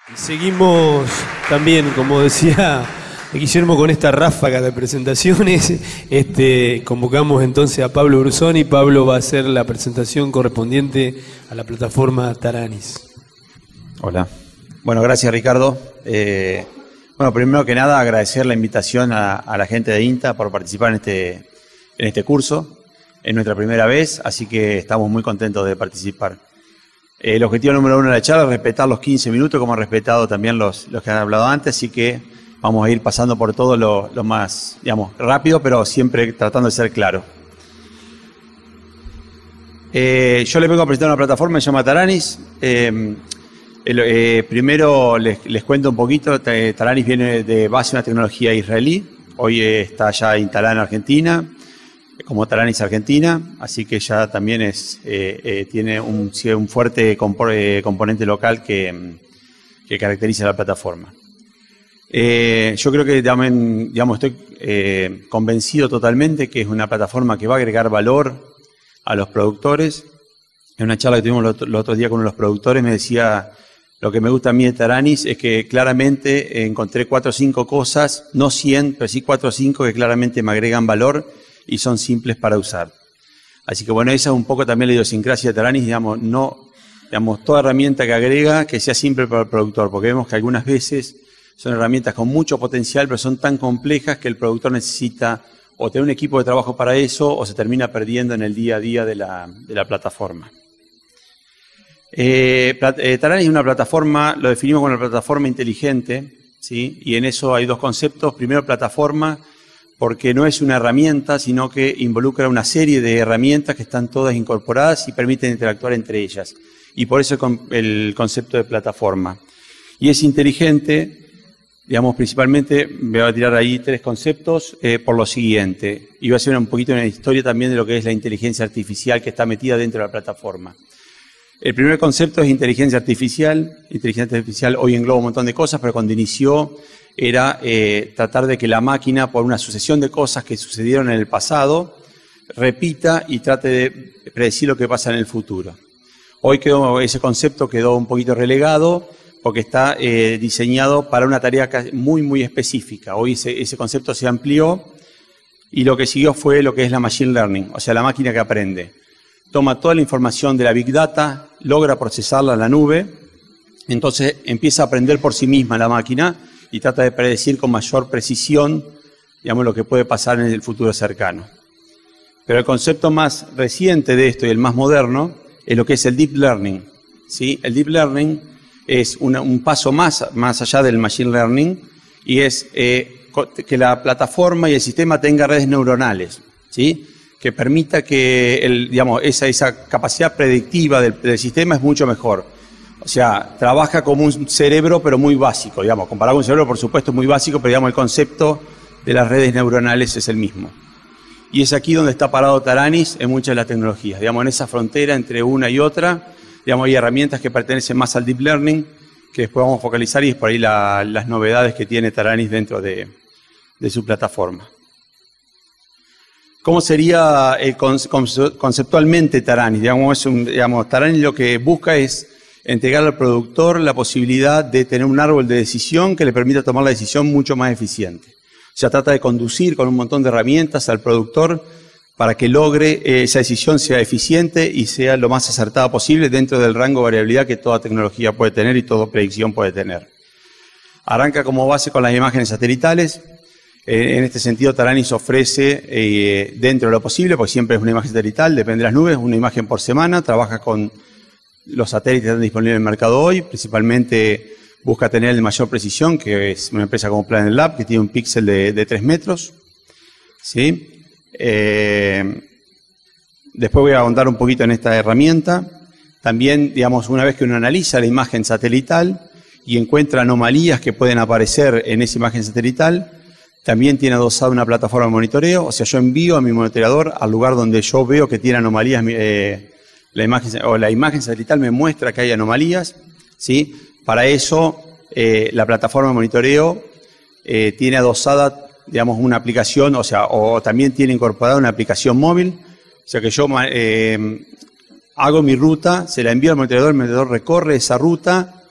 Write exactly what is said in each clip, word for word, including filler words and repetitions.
Seguimos también, como decía Guillermo, con esta ráfaga de presentaciones. Este, convocamos entonces a Pablo Brusoni. Pablo va a hacer la presentación correspondiente a la plataforma Taranis. Hola. Bueno, gracias Ricardo. Eh, bueno, primero que nada agradecer la invitación a, a la gente de INTA por participar en este, en este curso. Es nuestra primera vez, así que estamos muy contentos de participar. El objetivo número uno de la charla es respetar los quince minutos, como han respetado también los, los que han hablado antes, así que vamos a ir pasando por todo lo, lo más, digamos, rápido, pero siempre tratando de ser claro. Eh, yo les vengo a presentar una plataforma que se llama Taranis. Eh, el, eh, primero les, les cuento un poquito. Taranis viene de base una tecnología israelí. Hoy eh, está ya instalada en Argentina, como Taranis Argentina, así que ya también es, eh, eh, tiene un, un fuerte compo eh, componente local que, que caracteriza la plataforma. Eh, yo creo que también, digamos, estoy eh, convencido totalmente que es una plataforma que va a agregar valor a los productores. En una charla que tuvimos los otros días con uno de los productores me decía, lo que me gusta a mí de Taranis es que claramente encontré cuatro o cinco cosas, no cien, pero sí cuatro o cinco que claramente me agregan valor y son simples para usar. Así que bueno, esa es un poco también la idiosincrasia de Taranis, digamos, no, digamos, toda herramienta que agrega que sea simple para el productor, porque vemos que algunas veces son herramientas con mucho potencial, pero son tan complejas que el productor necesita o tener un equipo de trabajo para eso, o se termina perdiendo en el día a día de la, de la plataforma. Eh, eh, Taranis es una plataforma, lo definimos como una plataforma inteligente, ¿sí? Y en eso hay dos conceptos. Primero, plataforma, porque no es una herramienta, sino que involucra una serie de herramientas que están todas incorporadas y permiten interactuar entre ellas. Y por eso el concepto de plataforma. Y es inteligente, digamos, principalmente, me voy a tirar ahí tres conceptos, eh, por lo siguiente. Y voy a hacer un poquito una historia también de lo que es la inteligencia artificial que está metida dentro de la plataforma. El primer concepto es inteligencia artificial. Inteligencia artificial hoy engloba un montón de cosas, pero cuando inició era eh, tratar de que la máquina, por una sucesión de cosas que sucedieron en el pasado, repita y trate de predecir lo que pasa en el futuro. Hoy quedó, ese concepto quedó un poquito relegado porque está eh, diseñado para una tarea muy, muy específica. Hoy ese, ese concepto se amplió y lo que siguió fue lo que es la machine learning, o sea, la máquina que aprende. Toma toda la información de la Big Data, logra procesarla en la nube, entonces empieza a aprender por sí misma la máquina y trata de predecir con mayor precisión, digamos, lo que puede pasar en el futuro cercano. Pero el concepto más reciente de esto y el más moderno es lo que es el Deep Learning, ¿sí? El Deep Learning es una, un paso más, más allá del Machine Learning y es eh, que la plataforma y el sistema tenga redes neuronales, ¿sí? Que permita que el, digamos, esa, esa capacidad predictiva del, del sistema es mucho mejor. O sea, trabaja como un cerebro, pero muy básico, digamos. Comparado con un cerebro, por supuesto, es muy básico, pero digamos, el concepto de las redes neuronales es el mismo. Y es aquí donde está parado Taranis en muchas de las tecnologías. Digamos, en esa frontera entre una y otra, digamos, hay herramientas que pertenecen más al Deep Learning, que después vamos a focalizar, y es por ahí la, las novedades que tiene Taranis dentro de, de su plataforma. ¿Cómo sería eh, conceptualmente Taranis? Digamos, es un, digamos, Taranis lo que busca es entregar al productor la posibilidad de tener un árbol de decisión que le permita tomar la decisión mucho más eficiente. O sea, trata de conducir con un montón de herramientas al productor para que logre eh, esa decisión sea eficiente y sea lo más acertada posible dentro del rango de variabilidad que toda tecnología puede tener y toda predicción puede tener. Arranca como base con las imágenes satelitales. En este sentido, Taranis ofrece, eh, dentro de lo posible, porque siempre es una imagen satelital, depende de las nubes, una imagen por semana, trabaja con los satélites que están disponibles en el mercado hoy, principalmente busca tener de mayor precisión, que es una empresa como Planet Lab, que tiene un píxel de, de tres metros. ¿Sí? Eh, después voy a ahondar un poquito en esta herramienta. También, digamos, una vez que uno analiza la imagen satelital y encuentra anomalías que pueden aparecer en esa imagen satelital, también tiene adosada una plataforma de monitoreo. O sea, yo envío a mi monitoreador al lugar donde yo veo que tiene anomalías, eh, la imagen, o la imagen satelital me muestra que hay anomalías, ¿sí? Para eso, eh, la plataforma de monitoreo eh, tiene adosada, digamos, una aplicación, o sea, o también tiene incorporada una aplicación móvil. O sea que yo eh, hago mi ruta, se la envío al monitoreador, el monitoreador recorre esa ruta,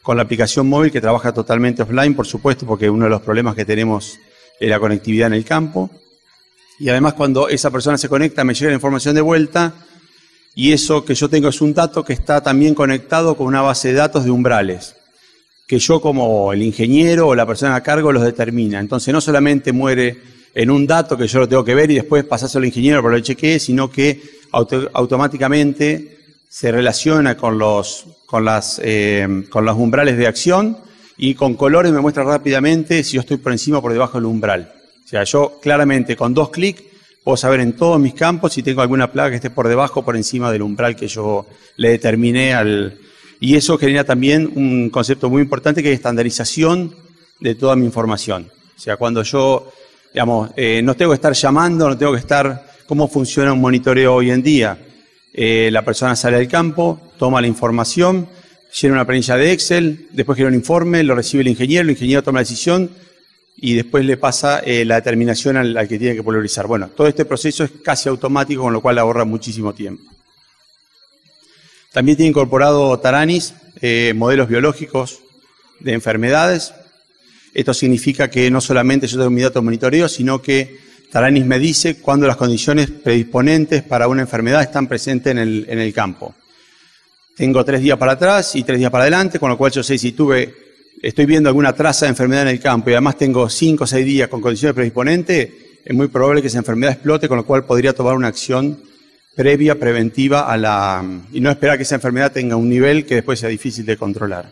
con la aplicación móvil que trabaja totalmente offline, por supuesto, porque uno de los problemas que tenemos es la conectividad en el campo. Y además cuando esa persona se conecta me llega la información de vuelta y eso que yo tengo es un dato que está también conectado con una base de datos de umbrales, que yo como el ingeniero o la persona a cargo los determina. Entonces no solamente muere en un dato que yo lo tengo que ver y después pasárselo al ingeniero para que lo chequee, sino que auto, automáticamente se relaciona con los, con, las, eh, con los umbrales de acción y con colores me muestra rápidamente si yo estoy por encima o por debajo del umbral. O sea, yo claramente con dos clics puedo saber en todos mis campos si tengo alguna plaga que esté por debajo o por encima del umbral que yo le determiné al... Y eso genera también un concepto muy importante que es estandarización de toda mi información. O sea, cuando yo, digamos, eh, no tengo que estar llamando, no tengo que estar... ¿Cómo funciona un monitoreo hoy en día? Eh, la persona sale del campo, toma la información, llena una planilla de Excel, después genera un informe, lo recibe el ingeniero, el ingeniero toma la decisión y después le pasa eh, la determinación al, al que tiene que polarizar. Bueno, todo este proceso es casi automático, con lo cual ahorra muchísimo tiempo. También tiene incorporado Taranis, eh, modelos biológicos de enfermedades. Esto significa que no solamente yo tengo mi dato de monitoreo, sino que Taranis me dice cuándo las condiciones predisponentes para una enfermedad están presentes en el, en el campo. Tengo tres días para atrás y tres días para adelante, con lo cual yo sé si tuve, estoy viendo alguna traza de enfermedad en el campo y además tengo cinco o seis días con condiciones predisponentes, es muy probable que esa enfermedad explote, con lo cual podría tomar una acción previa, preventiva, a la y no esperar que esa enfermedad tenga un nivel que después sea difícil de controlar.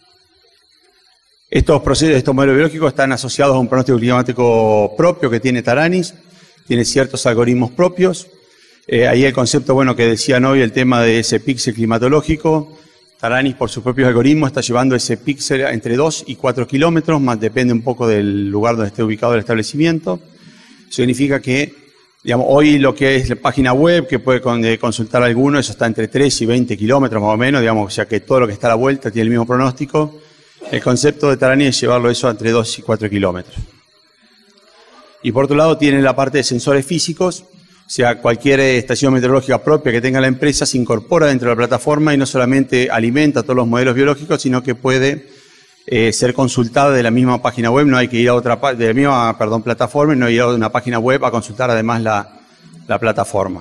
Estos procesos, estos modelos biológicos están asociados a un pronóstico climático propio que tiene Taranis, tiene ciertos algoritmos propios. Eh, ahí el concepto, bueno, que decían hoy, el tema de ese píxel climatológico. Taranis, por sus propios algoritmos, está llevando ese píxel entre dos y cuatro kilómetros, más depende un poco del lugar donde esté ubicado el establecimiento. Significa que, digamos, hoy lo que es la página web, que puede consultar alguno, eso está entre tres y veinte kilómetros más o menos, digamos, o sea que todo lo que está a la vuelta tiene el mismo pronóstico. El concepto de Taranis es llevarlo eso entre dos y cuatro kilómetros. Y por otro lado tiene la parte de sensores físicos, o sea, cualquier estación meteorológica propia que tenga la empresa se incorpora dentro de la plataforma y no solamente alimenta todos los modelos biológicos, sino que puede eh, ser consultada de la misma página web, no hay que ir a otra de la misma, perdón, plataforma, no hay que ir a una página web a consultar además la, la plataforma.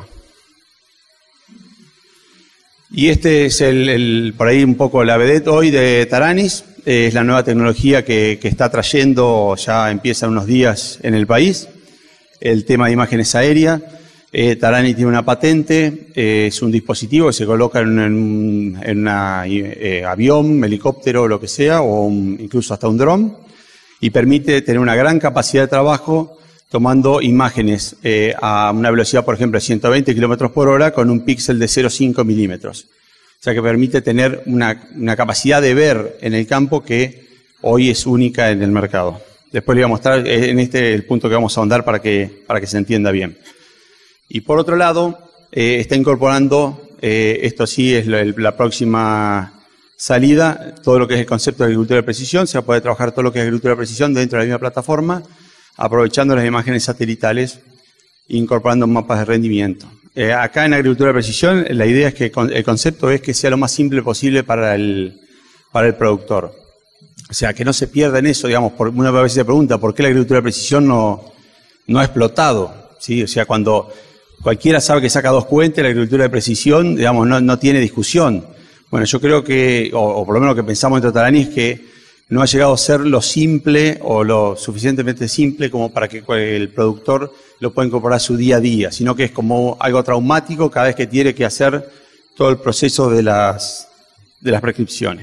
Y este es el, el, por ahí un poco la vedette hoy de Taranis. Es la nueva tecnología que, que está trayendo, ya empieza unos días en el país, el tema de imágenes aéreas. Eh, Taranis tiene una patente, eh, es un dispositivo que se coloca en un en una, eh, avión, helicóptero, lo que sea, o un, incluso hasta un dron, y permite tener una gran capacidad de trabajo tomando imágenes eh, a una velocidad, por ejemplo, de ciento veinte kilómetros por hora con un píxel de cero coma cinco milímetros. O sea que permite tener una, una capacidad de ver en el campo que hoy es única en el mercado. Después le voy a mostrar en este el punto que vamos a ahondar para que, para que se entienda bien. Y por otro lado, eh, está incorporando, eh, esto sí es la, la próxima salida, todo lo que es el concepto de agricultura de precisión. Se va a poder trabajar todo lo que es agricultura de precisión dentro de la misma plataforma, aprovechando las imágenes satelitales e incorporando mapas de rendimiento. Eh, acá en agricultura de precisión la idea es que el concepto es que sea lo más simple posible para el, para el productor. O sea, que no se pierda en eso, digamos, por, una vez se pregunta por qué la agricultura de precisión no, no ha explotado, ¿sí? O sea, cuando cualquiera sabe que saca dos cuentas, la agricultura de precisión, digamos, no, no tiene discusión. Bueno, yo creo que, o, o por lo menos lo que pensamos en Taranis, es que no ha llegado a ser lo simple o lo suficientemente simple como para que el productor lo pueda incorporar a su día a día, sino que es como algo traumático cada vez que tiene que hacer todo el proceso de las, de las prescripciones.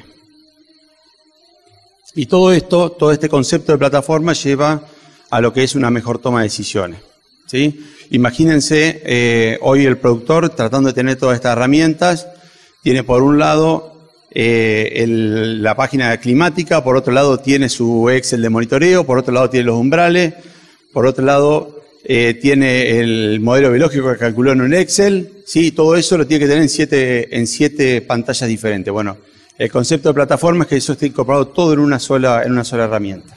Y todo esto, todo este concepto de plataforma lleva a lo que es una mejor toma de decisiones, ¿sí? Imagínense eh, hoy el productor tratando de tener todas estas herramientas, tiene por un lado Eh, el, la página climática, por otro lado tiene su Excel de monitoreo, por otro lado tiene los umbrales, por otro lado eh, tiene el modelo biológico que calculó en un Excel, ¿sí? Todo eso lo tiene que tener en siete, en siete pantallas diferentes. Bueno, el concepto de plataforma es que eso esté incorporado todo en una sola, en una sola herramienta.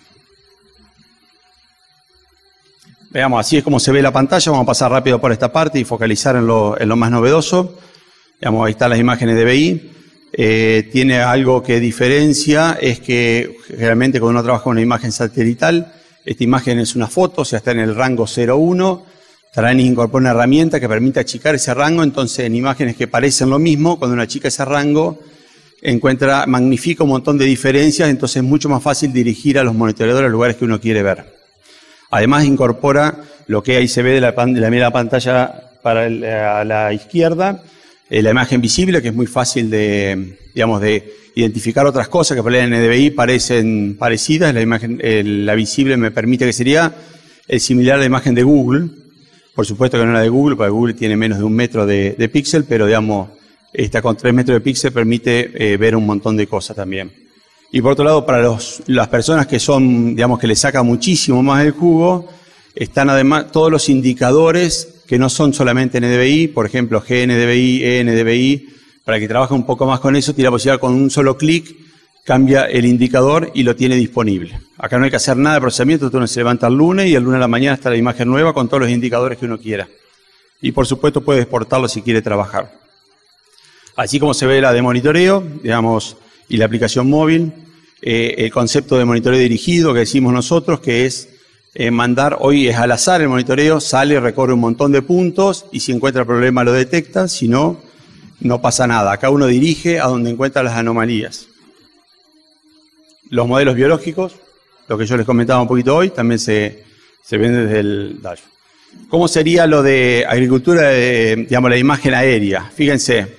Veamos, así es como se ve la pantalla. Vamos a pasar rápido por esta parte y focalizar en lo, en lo más novedoso. Veamos, ahí están las imágenes de B I. Eh, tiene algo que diferencia, es que generalmente cuando uno trabaja con una imagen satelital, esta imagen es una foto, o sea, está en el rango cero uno. Taranis incorpora una herramienta que permite achicar ese rango, entonces en imágenes que parecen lo mismo, cuando uno achica ese rango, encuentra, magnifica un montón de diferencias, entonces es mucho más fácil dirigir a los monitoreadores a los lugares que uno quiere ver. Además incorpora lo que ahí se ve de la, de la, de la pantalla para el, a la izquierda, eh, la imagen visible, que es muy fácil de, digamos, de identificar otras cosas que por el N D V I parecen parecidas. La imagen, eh, la visible me permite que sería el similar a la imagen de Google. Por supuesto que no es la de Google, porque Google tiene menos de un metro de, de píxel, pero digamos, esta con tres metros de píxel permite eh, ver un montón de cosas también. Y por otro lado, para los, las personas que son, digamos, que le saca muchísimo más el jugo, están además todos los indicadores que no son solamente N D V I, por ejemplo, G N D V I, E N D V I, para que trabaje un poco más con eso, tiene la posibilidad con un solo clic, cambia el indicador y lo tiene disponible. Acá no hay que hacer nada de procesamiento, uno se levanta el lunes y el lunes a la mañana está la imagen nueva con todos los indicadores que uno quiera. Y por supuesto puede exportarlo si quiere trabajar. Así como se ve la de monitoreo, digamos, y la aplicación móvil, eh, el concepto de monitoreo dirigido que decimos nosotros, que es eh, mandar, hoy es al azar el monitoreo, sale, recorre un montón de puntos y si encuentra el problema lo detecta, si no, no pasa nada. Acá uno dirige a donde encuentra las anomalías. Los modelos biológicos, lo que yo les comentaba un poquito hoy, también se, se ven desde el dashboard. ¿Cómo sería lo de agricultura, de, digamos, la imagen aérea? Fíjense.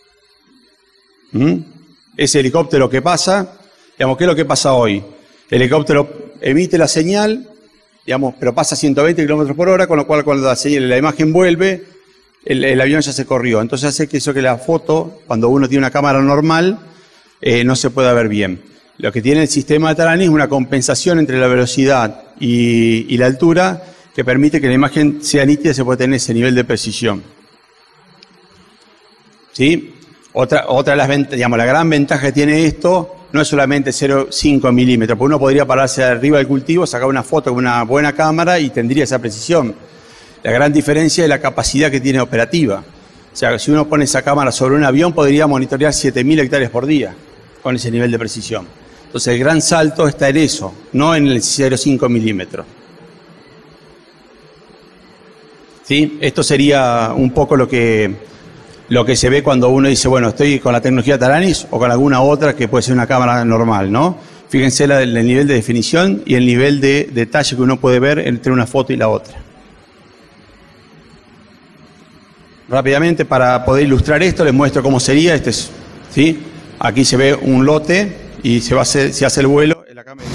¿Mm? Ese helicóptero que pasa, digamos, ¿qué es lo que pasa hoy? El helicóptero emite la señal, digamos, pero pasa a ciento veinte kilómetros por hora, con lo cual cuando la, señal, la imagen vuelve, el, el avión ya se corrió. Entonces hace que eso que la foto, cuando uno tiene una cámara normal, eh, no se pueda ver bien. Lo que tiene el sistema de Taranis es una compensación entre la velocidad y, y la altura que permite que la imagen sea nítida y se pueda tener ese nivel de precisión. ¿Sí? Otra, otra de las ventajas, digamos, la gran ventaja que tiene esto no es solamente cero coma cinco milímetros, porque uno podría pararse arriba del cultivo, sacar una foto con una buena cámara y tendría esa precisión. La gran diferencia es la capacidad que tiene operativa. O sea, si uno pone esa cámara sobre un avión, podría monitorear siete mil hectáreas por día con ese nivel de precisión. Entonces el gran salto está en eso, no en el cero coma cinco milímetros. ¿Sí? Esto sería un poco lo que, lo que se ve cuando uno dice, bueno, estoy con la tecnología Taranis o con alguna otra que puede ser una cámara normal, ¿no? Fíjense la, el nivel de definición y el nivel de detalle que uno puede ver entre una foto y la otra. Rápidamente, para poder ilustrar esto, les muestro cómo sería. Este es, ¿sí? Aquí se ve un lote y se, va a hacer, se hace el vuelo en la cámara.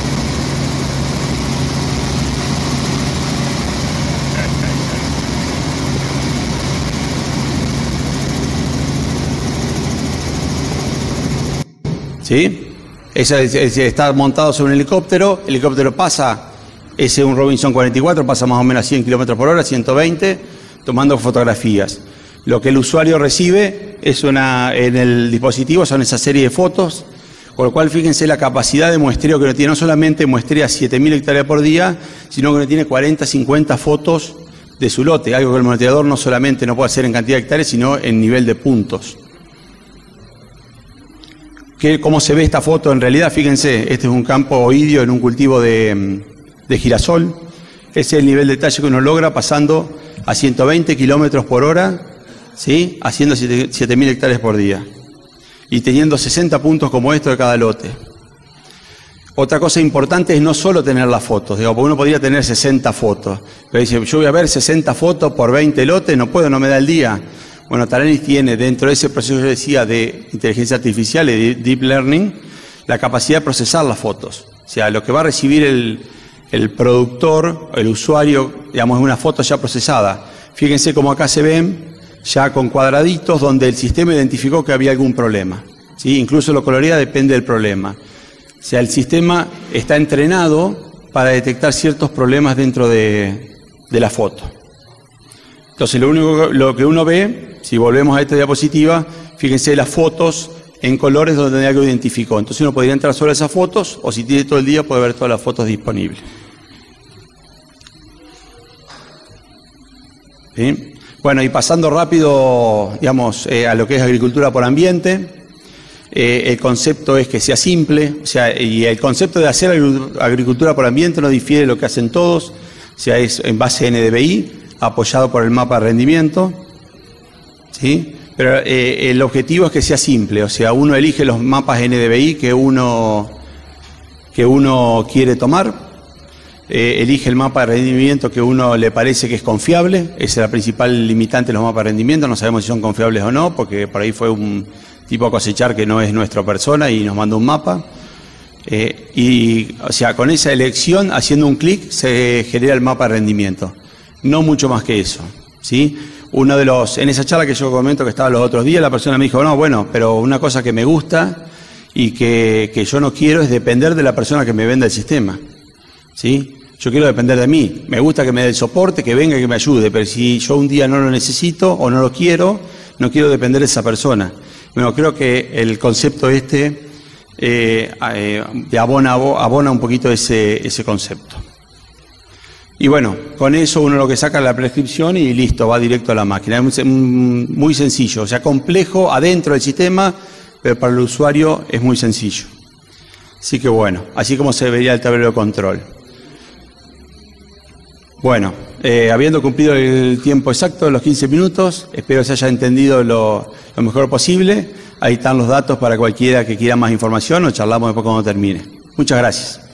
¿Sí? Esa es, es, está montado sobre un helicóptero, el helicóptero pasa, ese es un Robinson cuarenta y cuatro, pasa más o menos a cien kilómetros por hora, ciento veinte, tomando fotografías. Lo que el usuario recibe es una, en el dispositivo son esa serie de fotos, con lo cual fíjense la capacidad de muestreo que uno tiene, no solamente muestrea siete mil hectáreas por día, sino que uno tiene cuarenta, cincuenta fotos de su lote, algo que el monitoreador no solamente no puede hacer en cantidad de hectáreas, sino en nivel de puntos. ¿Qué, ¿Cómo se ve esta foto en realidad? Fíjense, este es un campo oidio en un cultivo de, de girasol. Ese es el nivel de detalle que uno logra pasando a ciento veinte kilómetros por hora, ¿sí? Haciendo siete mil hectáreas por día. Y teniendo sesenta puntos como esto de cada lote. Otra cosa importante es no solo tener las fotos, digo, porque uno podría tener sesenta fotos. Pero dice, yo voy a ver sesenta fotos por veinte lotes, no puedo, no me da el día. Bueno, Taranis tiene dentro de ese proceso que yo decía de inteligencia artificial y de deep learning, la capacidad de procesar las fotos. O sea, lo que va a recibir el, el productor, el usuario, digamos, es una foto ya procesada. Fíjense cómo acá se ven ya con cuadraditos donde el sistema identificó que había algún problema. ¿Sí? Incluso lo colorea depende del problema. O sea, el sistema está entrenado para detectar ciertos problemas dentro de, de la foto. Entonces, lo único lo que uno ve, si volvemos a esta diapositiva, fíjense las fotos en colores donde algo identificó. Entonces uno podría entrar sobre esas fotos, o si tiene todo el día puede ver todas las fotos disponibles. ¿Sí? Bueno, y pasando rápido, digamos, eh, a lo que es agricultura por ambiente, Eh, el concepto es que sea simple, o sea, y el concepto de hacer agricultura por ambiente no difiere de lo que hacen todos, o sea, es en base N D V I, apoyado por el mapa de rendimiento, ¿sí? Pero eh, el objetivo es que sea simple, o sea, uno elige los mapas N D V I que uno, que uno quiere tomar, eh, elige el mapa de rendimiento que uno le parece que es confiable, esa es la principal limitante de los mapas de rendimiento, no sabemos si son confiables o no, porque por ahí fue un tipo a cosechar que no es nuestra persona y nos mandó un mapa. Eh, y, o sea, con esa elección, haciendo un clic, se genera el mapa de rendimiento. No mucho más que eso, ¿sí? Uno de los, en esa charla que yo comento que estaba los otros días, la persona me dijo, no, bueno, pero una cosa que me gusta y que, que yo no quiero es depender de la persona que me venda el sistema, ¿sí? Yo quiero depender de mí. Me gusta que me dé el soporte, que venga y que me ayude, pero si yo un día no lo necesito o no lo quiero, no quiero depender de esa persona. Bueno, creo que el concepto este eh, eh, abona, abona un poquito ese, ese concepto. Y bueno, con eso uno lo que saca es la prescripción y listo, va directo a la máquina. Es muy, muy sencillo, o sea, complejo adentro del sistema, pero para el usuario es muy sencillo. Así que bueno, así como se vería el tablero de control. Bueno, eh, habiendo cumplido el tiempo exacto, los quince minutos, espero que se haya entendido lo, lo mejor posible. Ahí están los datos para cualquiera que quiera más información o charlamos después cuando termine. Muchas gracias.